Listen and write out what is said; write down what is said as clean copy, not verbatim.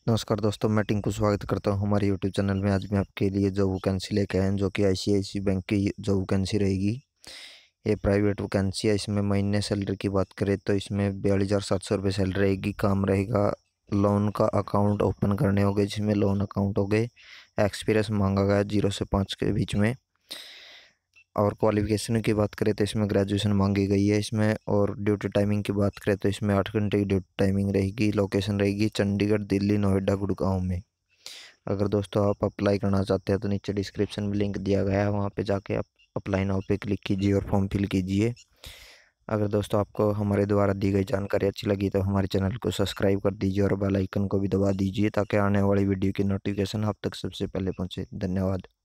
नमस्कार दोस्तों, मैं टिंकू स्वागत करता हूं हमारे यूट्यूब चैनल में। आज मैं आपके लिए जॉब वैकेंसी लेके आया हूं, जो कि आईसीआईसीआई बैंक की जॉब वैकेंसी रहेगी। ये प्राइवेट वैकेंसी है। इसमें महीने सैलरी की बात करें तो इसमें 42,700 रुपये सैलरी रहेगी। काम रहेगा लोन का अकाउंट ओपन करने होंगे, जिसमें लोन अकाउंट हो गए। एक्सपीरियंस मांगा गया 0 से 5 के बीच में। और क्वालिफिकेशन की बात करें तो इसमें ग्रेजुएशन मांगी गई है इसमें। और ड्यूटी टाइमिंग की बात करें तो इसमें 8 घंटे की ड्यूटी टाइमिंग रहेगी। लोकेशन रहेगी चंडीगढ़, दिल्ली, नोएडा, गुड़गांव में। अगर दोस्तों आप अप्लाई करना चाहते हैं तो नीचे डिस्क्रिप्शन में लिंक दिया गया है, वहाँ पे जाके आप अप्लाई नाउ पे क्लिक कीजिए और फॉर्म फिल कीजिए। अगर दोस्तों आपको हमारे द्वारा दी गई जानकारी अच्छी लगी तो हमारे चैनल को सब्सक्राइब कर दीजिए और बेल आइकन को भी दबा दीजिए, ताकि आने वाली वीडियो की नोटिफिकेशन आप तक सबसे पहले पहुँचे। धन्यवाद।